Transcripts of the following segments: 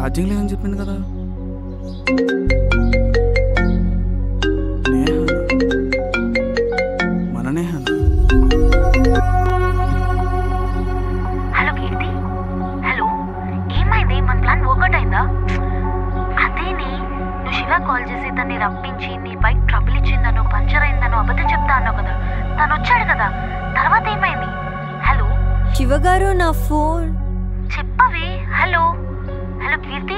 Charging లేదని చెప్పింది కదా. మన నేహానా? హలో కీర్తి. హలో, ఏమైంది? మన ప్లాన్ వర్కౌట్ అయిందా? అదేనే, నువ్వు శివ కాల్ చేసి తన్ని రప్పించి నీ బైక్ ట్రబుల్ ఇచ్చిందనో పంచర్ అయిందనో అబద్ధం చెప్తా అన్నావు కదా. తను వచ్చాడు కదా, తర్వాత ఏమైంది? హలో శివగారు, నా ఫోన్ చెప్పవే. Hello hello Keerthi.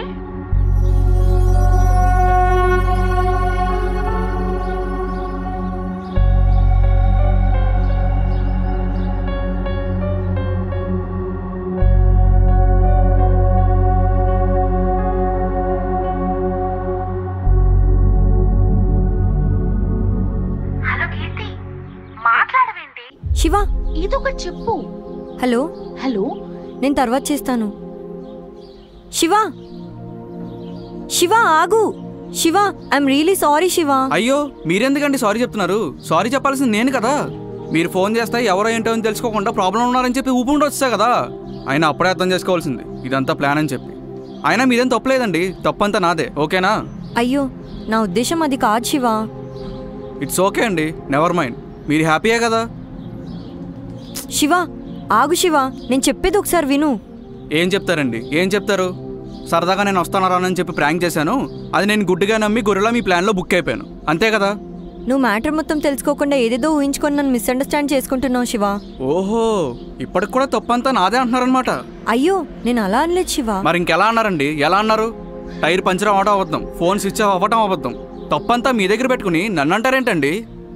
Hello Keerthi, మాట్లాడవేంటి? శివ, ఇదొకటి చెప్పు. హలో. హలో, నేను తర్వాత చేస్తాను. శివ, శివ ఆగు. Shiva, I'm really sorry Shiva. అయ్యో, మీరెందుకండి సారీ చెప్తున్నారు? సారీ చెప్పాల్సింది నేను కదా. మీరు ఫోన్ చేస్తే ఎవరో ఏంటో అని తెలుసుకోకుండా ప్రాబ్లం ఉన్నారని చెప్పి ఊపుకుంటూ వచ్చా కదా. ఆయన అప్పుడే అర్థం చేసుకోవాల్సింది ఇదంతా ప్లాన్ అని చెప్పి. అయినా మీరేం తప్పలేదండి, తప్పంతా నాదే. ఓకేనా? అయ్యో, నా ఉద్దేశం అది కాదు శివ. ఇట్స్ ఓకే అండి, నెవర్ మైండ్. మీరు హ్యాపీయే కదా. శివ ఆగు. శివ, నేను చెప్పేది ఒకసారి విను. ఏం చెప్తారండి? ఏం చెప్తారు? సరదాగా నేను వస్తాను రానని చెప్పి ప్రాంక్ చేశాను. అది నేను గుడ్డిగా నమ్మి గొర్రెలా మీ ప్లాన్లో బుక్ అయిపోయాను, అంతే కదా. నువ్వు మ్యాటర్ మొత్తం తెలుసుకోకుండా ఏదేదో ఊహించుకొని నన్ను మిస్అండర్స్టాండ్ చేసుకుంటున్నావు శివ. ఓహో, ఇప్పటికి కూడా తప్పంతా నాదే అంటున్నారనమాట. అయ్యో, నేను అలా అనలేదు శివ. మరి ఇంకెలా అన్నారండి? ఎలా అన్నారు? టైర్ పంచర్ అవ్వడం అబద్ధం, ఫోన్ స్విచ్ ఆఫ్ అవ్వటం అబద్ధం. తప్పంతా మీ దగ్గర పెట్టుకుని నన్ను అంటారేంటండి?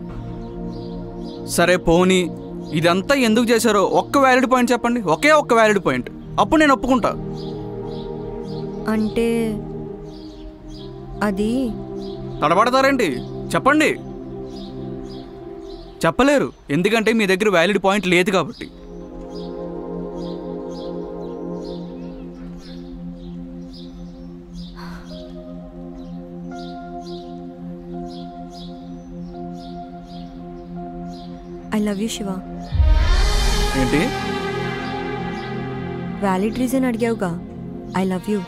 సరే పోనీ, ఇదంతా ఎందుకు చేశారో ఒక్క వ్యాలిడ్ పాయింట్ చెప్పండి. ఒకే ఒక్క వ్యాలిడ్ పాయింట్, అప్పుడు నేను ఒప్పుకుంటా. అంటే అది తడబడతారేంటి? చెప్పండి. చెప్పలేరు, ఎందుకంటే మీ దగ్గర వ్యాలిడ్ పాయింట్ లేదు కాబట్టి. I love you Shiva. ఏంటి? వ్యాలిడ్ రీజన్ అడిగావుగా. I love you.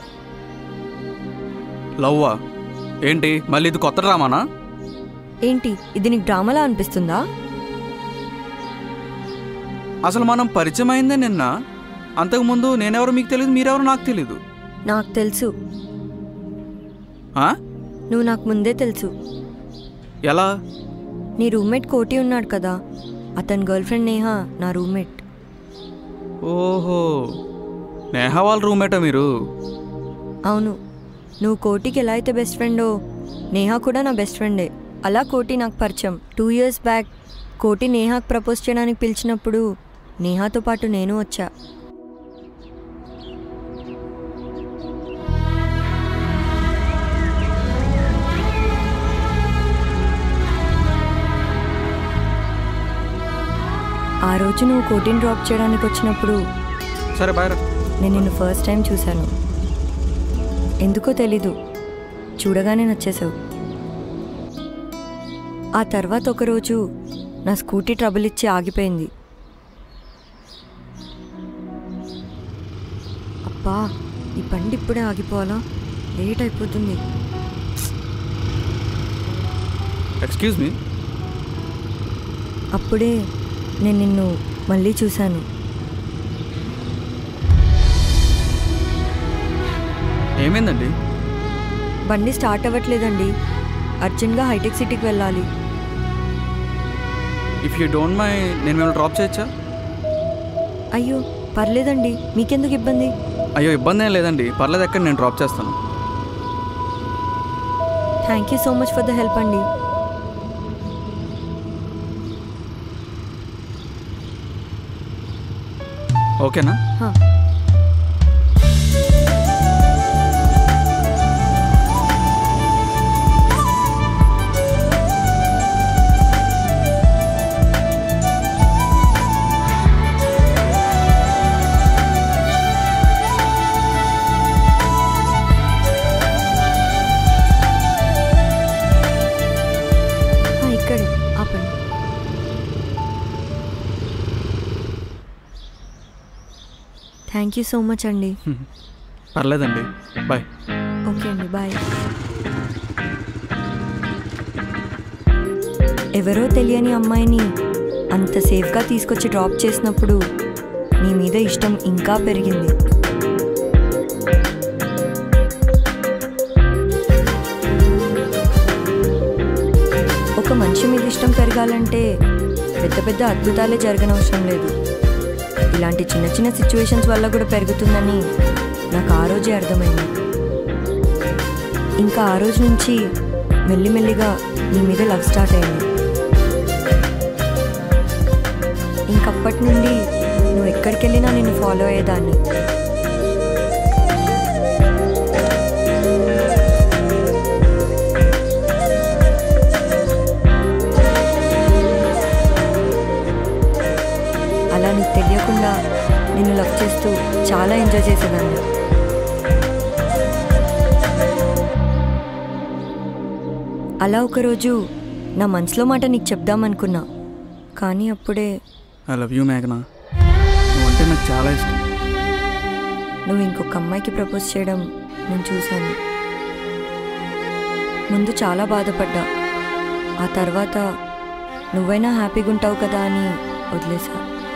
లవ్వా? ఏంటి మళ్ళీ ఇది కొత్త డ్రామానా? ఏంటి, ఇది నీకు డ్రామాలా అనిపిస్తుందా? అసలు మనం పరిచయం అయిందే నిన్న. అంతకుముందు నేనెవరో మీకు తెలియదు, మీరెవరో నాకు తెలీదు. నాకు తెలుసు. ఆ? నువ్వు నాకు ముందే తెలుసు. ఎలా? నీ రూమ్మేట్ కోటి ఉన్నాడు కదా, అతని గర్ల్ ఫ్రెండ్ నేహా నా రూమ్మేట్. ఓహో, నేహా వాళ్ళ రూమ్మేటా మీరు? అవును. నువ్వు కోటికి ఎలా అయితే బెస్ట్ ఫ్రెండో, నేహా కూడా నా బెస్ట్ ఫ్రెండే. అలా కోటి నాకు పరిచయం. 2 years బ్యాక్ కోటి నేహాకు ప్రపోజ్ చేయడానికి పిలిచినప్పుడు నేహాతో పాటు నేను వచ్చా. ఆ రోజు నువ్వు కోటిని డ్రాప్ చేయడానికి వచ్చినప్పుడు సరే బాయ్. నేను నిన్ను ఫస్ట్ టైం చూశాను. ఎందుకో తెలీదు, చూడగానే నచ్చేసావు. ఆ తర్వాత ఒకరోజు నా స్కూటీ ట్రబుల్ ఇచ్చి ఆగిపోయింది. అబ్బా, ఈ బండి ఇప్పుడే ఆగిపోవాలా? లేట్ అయిపోతుంది. Excuse me. అప్పుడే నేను నిన్ను మళ్ళీ చూశాను. ఏమైందండి? బండి స్టార్ట్ అవ్వట్లేదండి. అర్జెంట్గా హైటెక్ సిటీకి వెళ్ళాలి. ఇఫ్ యూ డోంట్ మైండ్, నేను మిమ్మల్ని డ్రాప్ చేయొచ్చా? అయ్యో పర్లేదండి, మీకెందుకు ఇబ్బంది? అయ్యో ఇబ్బంది ఏం లేదండి, పర్లేదు, ఎక్కడ నేను డ్రాప్ చేస్తాను. Thank you so much for the help అండి. ఓకేనా? ఇక్కడే ఆపండి. థ్యాంక్ యూ సో మచ్ అండి. పర్లేదండి, బాయ్. ఓకే అండి, బాయ్. ఎవరో తెలియని అమ్మాయిని అంత సేఫ్గా తీసుకొచ్చి డ్రాప్ చేసినప్పుడు నీ మీద ఇష్టం ఇంకా పెరిగింది. ఒక మనిషి మీద ఇష్టం పెరగాలంటే పెద్ద పెద్ద అద్భుతాలే జరగనవసరం లేదు. ఇలాంటి చిన్న చిన్న సిచ్యువేషన్స్ వల్ల కూడా పెరుగుతుందని నాకు ఆ రోజే అర్థమైంది. ఇంకా ఆ రోజు నుంచి మెల్లిమెల్లిగా నీ మీద లవ్ స్టార్ట్ అయింది. ఇంకప్పటి నుండి నువ్వు ఎక్కడికి వెళ్ళినా నిన్ను ఫాలో అయ్యేదాన్ని. అలా నీకు తెలియకుండా నిన్ను లవ్ చేస్తూ చాలా ఎంజాయ్ చేసేదాన్ని. అలా ఒకరోజు నా మనసులో మాట నీకు చెప్దామనుకున్నా, కానీ అప్పుడే ఐ లవ్ యూ మేఘనా, నువ్వంటే నాకు చాలా ఇష్టం. నువ్వు ఇంకొక అమ్మాయికి ప్రపోజ్ చేయడం నేను చూశాను. ముందు చాలా బాధపడ్డా, ఆ తర్వాత నువ్వైనా హ్యాపీగా ఉంటావు కదా అని వదిలేసా.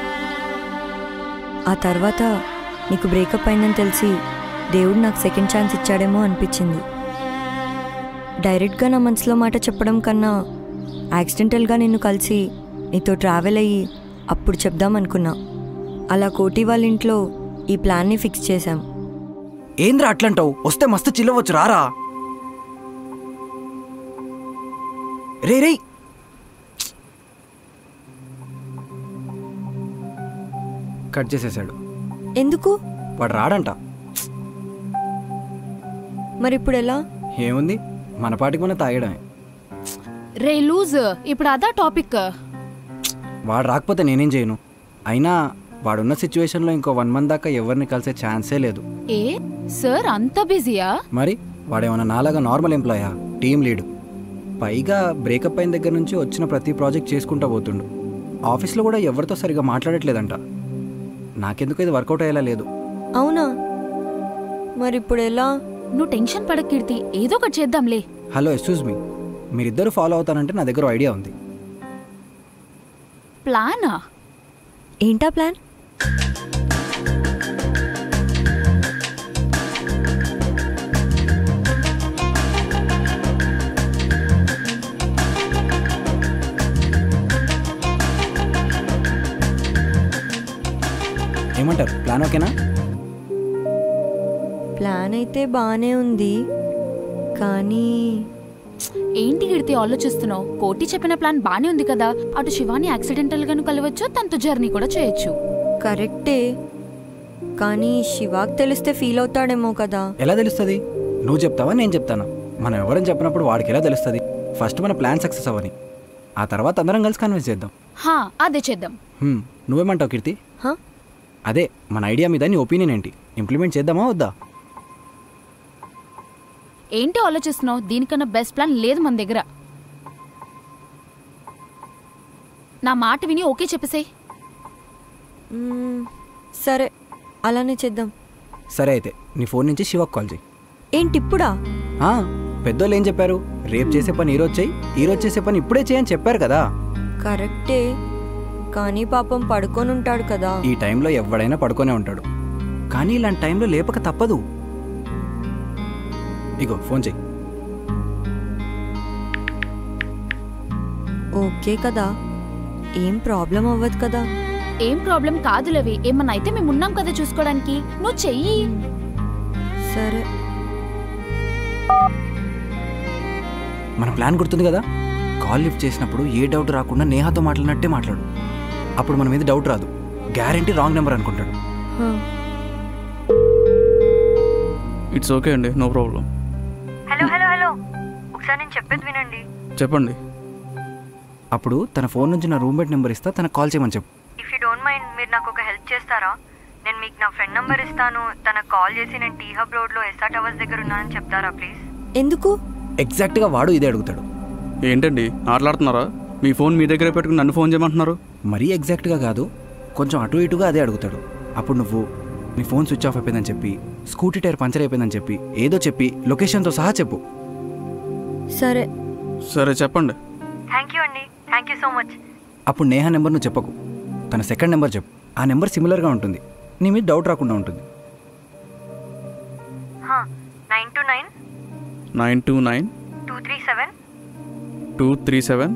ఆ తర్వాత నీకు బ్రేకప్ అయిందని తెలిసి దేవుడు నాకు సెకండ్ ఛాన్స్ ఇచ్చాడేమో అనిపించింది. డైరెక్ట్గా నా మనసులో మాట చెప్పడం కన్నా యాక్సిడెంటల్గా నిన్ను కలిసి నీతో ట్రావెల్ అయ్యి అప్పుడు చెప్దామనుకున్నా. అలా కోటి వాళ్ళ ఇంట్లో ఈ ప్లాన్ని ఫిక్స్ చేశాం. ఏంద్రా అట్లంటావు? వస్తే మస్తు చిల్లవచ్చు, రారా. రే రే కట్ చేసేసాడు. ఎందుకు? వాడు రాడంట. మరి ఇప్పుడు ఎలా? ఏముంది, మన పాటికి మన తాగడమే. రే లూజ్, ఇప్పుడు అదా టాపిక్. వాడు రాకపోతే నేనేం చేయను. అయినా వాడున్న సిచ్యువేషన్లో ఇంకో 1 month దాకా ఎవరిని కలిసే ఛాన్సే లేదు. ఏ సార్ అంత బిజీయా? మరి వాడేమన్నా నాలాగా నార్మల్ ఎంప్లాయా? Team lead. పైగా బ్రేకప్ అయిన దగ్గర నుంచి వచ్చిన ప్రతి ప్రాజెక్ట్ చేసుకుంటూ పోతుండు. ఆఫీస్లో కూడా ఎవరితో సరిగా మాట్లాడట్లేదంట. నాకెందుకు ఇది వర్కౌట్ అయ్యేలా లేదు. అవునా? మరి ఇప్పుడు ఎలా? నువ్వు టెన్షన్ పడక కీర్తి, ఏదో ఒకటి చేద్దాంలే. హలో, ఎక్స్క్యూజ్ మీ, మీరిద్దరు ఫాలో అవుతానంటే నా దగ్గర ఐడియా ఉంది. ప్లానా? ఏంటా ప్లాన్? ఏమంటారు? ప్లాన్ ఓకేనా? ప్లాన్ అయితే బాగానే ఉంది, కానీ ఏంటి కీర్తి ఆలోచిస్తున్నావు? కోటి చెప్పిన ప్లాన్ బానే ఉంది కదా. అటు శివాని యాక్సిడెంటల్ గాను కలవచ్చు, తనతో జర్నీ కూడా చేయొచ్చు. కరెక్టే, కానీ శివాకి తెలిస్తే ఫీల్ అవుతాడేమో కదా. ఎలా తెలుస్తుంది? నువ్వు చెప్తావా నేను చెప్తానా? మనం ఎవరని చెప్పినప్పుడు వాడికి ఎలా తెలుస్తుంది? ఫస్ట్ మన ప్లాన్ సక్సెస్ అవ్వని, ఆ తర్వాత అందరం కలిసి కన్విన్స్ చేద్దాం. హా, అదే చేద్దాం. నువ్వేమంటావు కీర్తి? హా? అదే మన ఐడియా మీద నీ ఒపీనియన్ ఏంటి? ఇంప్లిమెంట్ చేద్దామా వద్దా? ఏంటి ఆలోచిస్తున్నావు? దీనికన్నా బెస్ట్ ప్లాన్ లేదు మన దగ్గర. నా మాట విని ఓకే చెప్పేసేయ్. సరే, అలానే చేద్దాం. సరే అయితే నీ ఫోన్ నుంచి శివకు కాల్ చేయి. ఏంటి ఇప్పుడా? పెద్దోళ్ళు ఏం చెప్పారు? రేపు చేసే పని ఈరోజు చేయి, ఈరోజు చేసే పని ఇప్పుడే చేయని చెప్పారు కదా. కరెక్టే, కానీ పాపం పడుకొని ఉంటాడు కదా. ఈ టైంలో ఎవడైనా పడుకొనే ఉంటాడు, కానీ ఇలాంటి టైంలో లేపక తప్పదు. ఇగో ఫోన్ చెయ్యి. ఓకే కదా, ఏం ప్రాబ్లం అవ్వదు కదా. ఏం ప్రాబ్లం కాదులేవి, ఏమన్నా అయితే మేము ఉన్నాం కదా చూసుకోవడానికి. నువ్వు చెయ్యి. సరే. మన ప్లాన్ గుర్తుంది కదా? కాల్ లిఫ్ట్ చేసినప్పుడు ఏ డౌట్ రాకుండా నేహాతో మాట్లాడినట్టే మాట్లాడు. అప్పుడు మన మీద డౌట్ రాదు. గ్యారంటీ రాంగ్ నెంబర్ అనుకుంటాడు. ఇట్స్ ఓకే అండి, no problem. Hello hello hello, ఒకసారి నేను చెప్పేది వినండి. చెప్పండి. అప్పుడు తన ఫోన్ నుంచి నా రూమ్మేట్ నెంబర్ ఇస్తా, తనకు కాల్ చేయమని చెప్పు. ఇఫ్ యూ డోంట్ మైండ్, మీరు నాకు ఒక హెల్ప్ చేస్తారా? నేను మీకు నా ఫ్రెండ్ నెంబర్ ఇస్తాను, తనకు కాల్ చేసి నేను టీ హబ్ రోడ్లో ఎస్ఆర్ టవర్స్ దగ్గర ఉన్నానని చెప్తారా ప్లీజ్? ఎందుకు? ఎగ్జాక్ట్గా వాడు ఇదే అడుగుతాడు. ఏంటండి ఆటలాడుతున్నారా? మీ ఫోన్ మీ దగ్గరే పెట్టుకుని నన్ను ఫోన్ చేయమంటున్నారు? మరీ ఎగ్జాక్ట్గా కాదు, కొంచెం అటు ఇటుగా అదే అడుగుతాడు. అప్పుడు నువ్వు నీ ఫోన్ స్విచ్ ఆఫ్ అయిపోయిందని చెప్పి స్కూటీ టైర్ పంచర్ అయిపోయిందని చెప్పి ఏదో చెప్పి లొకేషన్తో సహా చెప్పు. సరే. సరే చెప్పండి. థ్యాంక్ యూ అండి, థ్యాంక్ యూ సో మచ్. అప్పుడు నేహా నెంబర్ నువ్వు చెప్పకు, తన సెకండ్ నెంబర్ చెప్పు. ఆ నెంబర్ సిమిలర్గా ఉంటుంది, నీ మీద డౌట్ రాకుండా ఉంటుంది. 929 929 237 237.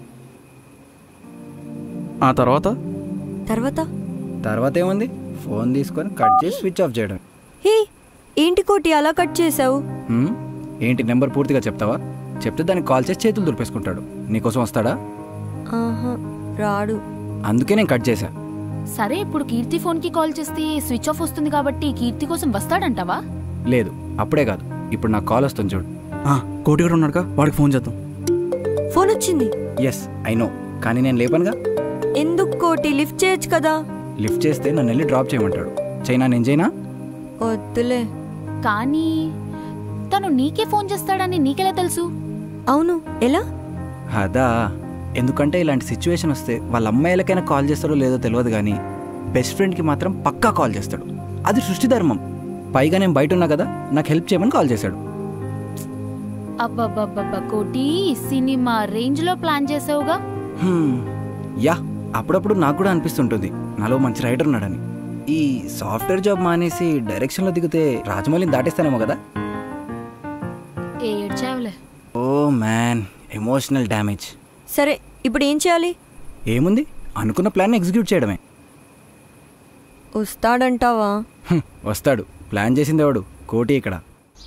ఆ తర్వాత తర్వాత ఏముంది, ఫోన్ తీసుకొని కట్ చేసి స్విచ్ ఆఫ్ చేయడం. హే, ఏంటి కోటి అలా కట్ చేసావు? ఏంటి నెంబర్ పూర్తిగా చెప్తావా? చెప్తే దానికి కాల్ చేసి చేతులు దులిపేసుకుంటాడు. నీకోసం వస్తాడా? ఆహా, రాడు. అందుకే నేను కట్ చేశా. సరే, ఇప్పుడు కీర్తి ఫోన్కి కాల్ చేస్తే స్విచ్ ఆఫ్ వస్తుంది కాబట్టి కీర్తి కోసం వస్తాడంటావా? లేదు, అప్పుడే కాదు, ఇప్పుడు నాకు కాల్ వస్తుంది చూడు. కోటి కూడా ఉన్నాడుగా, వాడికి ఫోన్ చేద్దాం. ఫోన్ వచ్చింది. ఎస్ ఐ నో, కానీ నేను లేపనుగా. ఎందుకు కోటి, లిఫ్ట్ చేయొచ్చు కదా. లిఫ్ట్ చేస్తే నన్ను వెళ్ళి డ్రాప్ చేయమంటాడు. చైనా నేను చేయనా? వద్దులే. కానీ తను నీకే ఫోన్ చేస్తాడని నీకెలా తెలుసు? అవును, ఎలా? అదా, ఎందుకంటే ఇలాంటి సిచ్యువేషన్ వస్తే వాళ్ళ అమ్మాయిలకైనా కాల్ చేస్తాడో లేదో తెలియదు, కానీ బెస్ట్ ఫ్రెండ్కి మాత్రం పక్కా కాల్ చేస్తాడు. అది సృష్టి ధర్మం. పైగా నేను బయట ఉన్నా కదా, నాకు హెల్ప్ చేయమని కాల్ చేశాడు. అబ్బబ్బబ్బబ్బ కోటి, సినిమా రేంజ్లో ప్లాన్ చేసావుగా. యా, అప్పుడప్పుడు నాకు కూడా అనిపిస్తుంటుంది నాలో మంచి రైటర్ ఉన్నాడని. ఈ సాఫ్ట్వేర్ జాబ్ మానేసి డైరెక్షన్లో దిగితే రాజమౌళిని దాటేస్తానేమో కదా. ఏడ్చావులే. Oh man, emotional damage. సరే, ఇప్పుడు ఏం చేయాలి? ఏముంది, అనుకున్న ప్లాన్ ఎగ్జిక్యూట్ చేయడమే. వస్తాడంటావా? వస్తాడు. ప్లాన్ చేసింది ఎవడు? కోటి. ఇక్కడ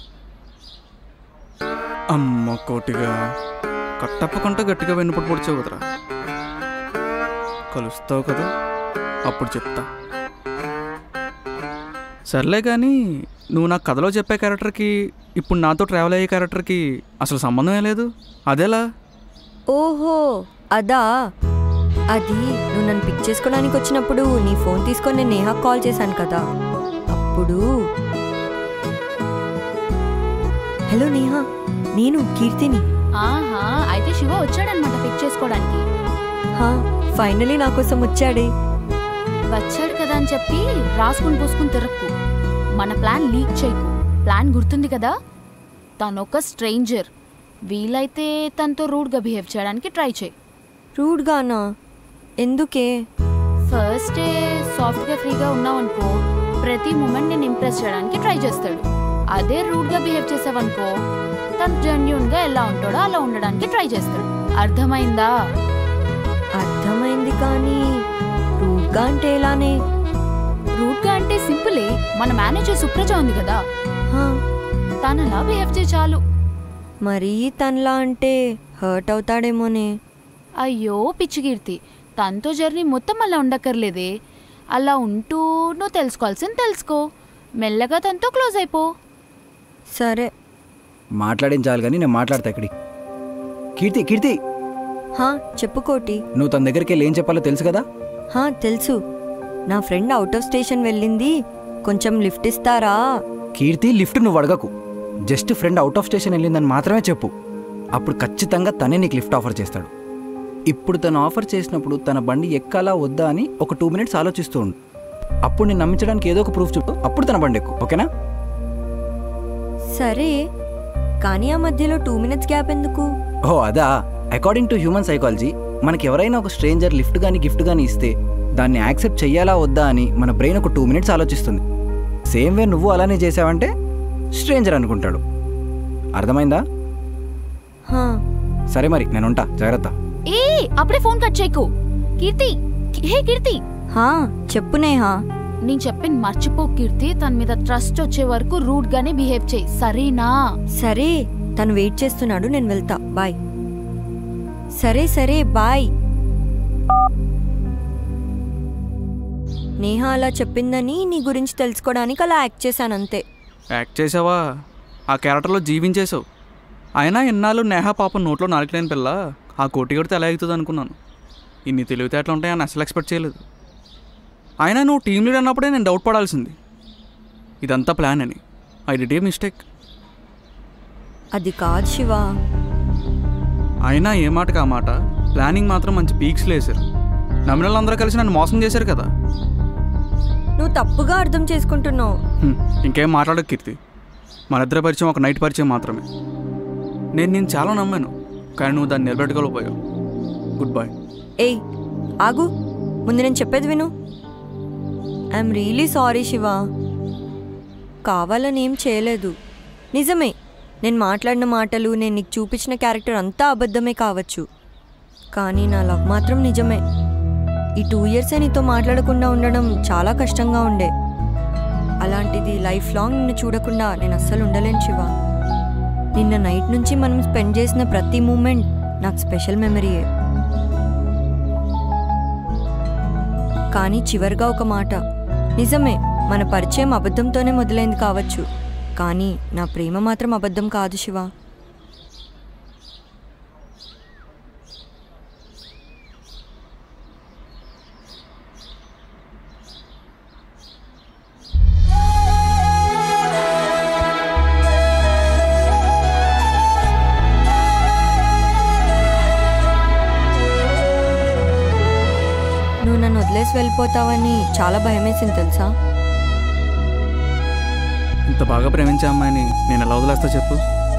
అమ్మ కోటిగా, కట్టప్పకుండా గట్టిగా వెన్నుపడి పొడిచావు కదరా. కలుస్తావు కదా, అప్పుడు చెప్తా. సర్లే కానీ, నువ్వు నాకు కథలో చెప్పే క్యారెక్టర్కి ఇప్పుడు నాతో ట్రావెల్ అయ్యే క్యారెక్టర్కి అసలు సంబంధమే లేదు. అదేలా? ఓహో, అదా. అది నువ్వు నన్ను పిక్ చేసుకోవడానికి వచ్చినప్పుడు నీ ఫోన్ తీసుకొని నేను నేహాకు కాల్ చేశాను కదా, అప్పుడు. హలో నేహా, నేను కీర్తిని. ఆహా, అయితే శివ వచ్చాడనమాట పిక్ చేసుకోవడానికి. ఫైనలీ నా కోసం వచ్చాడే. వచ్చాడు కదా అని చెప్పి రాసుకుని పూసుకుని తిరక్కు. మన ప్లాన్ లీక్ చేయకు. ప్లాన్ గుర్తుంది కదా, తనొక స్ట్రేంజర్. వీలైతే తనతో రూడ్గా బిహేవ్ చేయడానికి ట్రై చేయి. రూడ్గానా? ఎందుకే? ఫస్టే సాఫ్ట్గా ఫ్రీగా ఉన్నావనుకో, ప్రతి మూమెంట్ నేను ఇంప్రెస్ చేయడానికి ట్రై చేస్తాడు. అదే రూడ్గా బిహేవ్ చేసావనుకో, తను జెన్యూన్గా ఎలా ఉంటాడో అలా ఉండడానికి ట్రై చేస్తాడు. అర్థమైందా? అర్థమైంది, కానీ రూడ్గా అంటే ఎలానే? రూడ్గా అంటే సింపులే. మన మేనేజర్ సుప్రజ ఉంది కదా, తనలా బిహేవ్ చేయి చాలు. మరీ తనలా అంటే హర్ట్ అవుతాడేమోనే. అయ్యో పిచ్చి కీర్తి, తనతో జర్నీ మొత్తం అలా ఉండక్కర్లేదే. అలా ఉంటూ నువ్వు తెలుసుకోవాల్సింది తెలుసుకో. మెల్లగా తనతో క్లోజ్ అయిపో. సరే, మాట్లాడించాలి కానీ నేను మాట్లాడతా. ఇక్కడి కీర్తి, కీర్తి. చెప్పు కోటి. నువ్వు తన దగ్గరికి వెళ్ళి ఏం చెప్పాలో తెలుసు కదా? తెలుసు. నా ఫ్రెండ్ అవుట్ ఆఫ్ స్టేషన్ వెళ్ళింది, కొంచెం లిఫ్ట్ ఇస్తారా? కీర్తి, లిఫ్ట్ నువ్వు అడగకు. Just friend out of station వెళ్ళిందని మాత్రమే చెప్పు. అప్పుడు ఖచ్చితంగా తనే నీకు లిఫ్ట్ ఆఫర్ చేస్తాడు. ఇప్పుడు తను ఆఫర్ చేసినప్పుడు తన బండి ఎక్కాలా వద్దా అని ఒక 2 minutes ఆలోచిస్తూ ఉండు. అప్పుడు నేను నమ్మించడానికి ఏదో ఒక ప్రూఫ్ చెప్పు, అప్పుడు తన బండి ఎక్కు. ఓకేనా? సరే, కానీ ఆ మధ్యలో 2 minutes గ్యాప్ ఎందుకు? అదా, అకార్డింగ్ టు హ్యూమన్ సైకాలజీ, మనకి ఎవరైనా ఒక స్ట్రేంజర్ లిఫ్ట్ కానీ గిఫ్ట్ కానీ ఇస్తే దాన్ని యాక్సెప్ట్ చెయ్యాలా వద్దా అని మన బ్రెయిన్ ఒక 2 minutes ఆలోచిస్తుంది. సేమ్ వే నువ్వు అలానే చేసావంటే స్ట్రేంజర్ అనుకుంటాడు. అర్థమైందా? సరే మరి, నేను ఉంటా. జాగ్రత్త. అప్పుడే ఫోన్ కట్ చేయకు. కీర్తి, హే కీర్తి. చెప్పు నేహా. నేను చెప్పింది మర్చిపో కీర్తి. తన మీద ట్రస్ట్ వచ్చే వరకు రూడ్ గానే బిహేవ్ చేయి, సరేనా? సరే, తను వెయిట్ చేస్తున్నాడు, నేను వెళ్తా. బాయ్. సరే బాయ్. నేహా అలా చెప్పిందని నీ గురించి తెలుసుకోవడానికి అలా యాక్ట్ చేశానంతే. యాక్ట్ చేసావా? ఆ క్యారెక్టర్లో జీవించేసావు. అయినా ఎన్నాళ్ళు నేహా పాప నోట్లో నాలుకలేని పిల్ల ఆ కోటి కొడితే ఎలా అవుతుంది అనుకున్నాను. ఇన్ని తెలివితేటలు ఉంటాయని అసలు ఎక్స్పెక్ట్ చేయలేదు. అయినా నువ్వు టీమ్ లీడ్ అన్నప్పుడే నేను డౌట్ పడాల్సింది, ఇదంతా ప్లాన్ అని. I did a mistake. అది కాదు శివ. అయినా ఏ మాటకు ఆ మాట, ప్లానింగ్ మాత్రం మంచి పీక్స్లో వేశారు. నమ్మిన వాళ్ళందరూ కలిసి నన్ను మోసం చేశారు కదా. నువ్వు తప్పుగా అర్థం చేసుకుంటున్నావు. ఇంకేం మాట్లాడకు కీర్తి. మన ఇద్దరి పరిచయం ఒక నైట్ పరిచయం మాత్రమే. నేను చాలా నమ్మాను, కానీ నువ్వు దాన్ని నిలబెట్టుకోలేకపోయావు. Good bye. ఏయ్ ఆగు, ముందు నేను చెప్పేది విను. I'm really sorry Shiva. కావాలని ఏం చేయలేదు. నిజమే, నేను మాట్లాడిన మాటలు, నేను నీకు చూపించిన క్యారెక్టర్ అంతా అబద్ధమే కావచ్చు, కానీ నా లవ్ మాత్రం నిజమే. ఈ 2 years నీతో మాట్లాడకుండా ఉండడం చాలా కష్టంగా ఉండే. అలాంటిది లైఫ్ లాంగ్ నిన్ను చూడకుండా నేను అస్సలు ఉండలేను శివ. నిన్న నైట్ నుంచి మనం స్పెండ్ చేసిన ప్రతి మూమెంట్ నాకు స్పెషల్ మెమరీయే. కానీ చివరిగా ఒక మాట, నిజమే మన పరిచయం అబద్ధంతోనే మొదలైంది కావచ్చు, కానీ నా ప్రేమ మాత్రం అబద్ధం కాదు శివ. నువ్వు నన్ను వదిలేసి వెళ్ళిపోతావని చాలా భయమేసింది తెలుసా. ఇంత బాగా ప్రేమించే అమ్మాయిని నేను ఎలా వదిలేస్తా చెప్పు.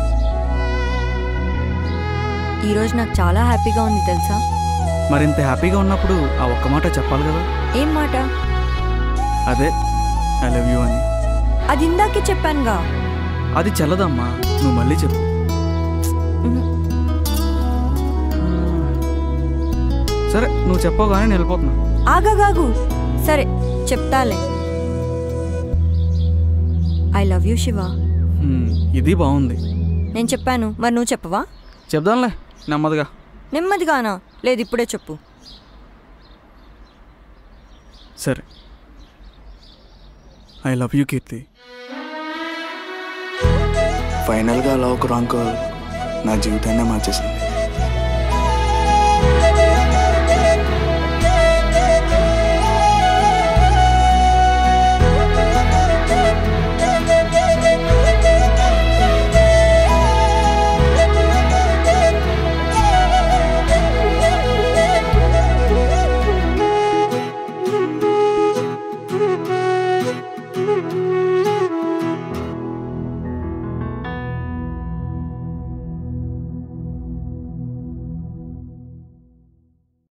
ఈరోజు నాకు చాలా హ్యాపీగా ఉంది తెలుసా. మరి ఇంత హ్యాపీగా ఉన్నప్పుడు ఆ ఒక్క మాట చెప్పాలి కదా. ఏం మాట? అదే ఐ లవ్ యూ అని. అది ఇందాకే చెప్పానుగా. అది చెల్లదమ్మా, నువ్వు మళ్ళీ చెప్పు. సరే నువ్వు చెప్పవు కానీ నేను వెళ్ళిపోతున్నా. ఆగాగాగు, సరే చెప్తాలే. I love you Shiva. ఇది బాగుంది. నేను చెప్పాను, మరి నువ్వు చెప్పవా? చెప్దాంలే నెమ్మదిగా. నెమ్మదిగానా? లేదు ఇప్పుడే చెప్పు. సరే, ఐ లవ్ యూ కీర్తి. ఫైనల్గా లవ్ రాంగ్ కాల్ నా జీవితాన్నే మార్చేసింది.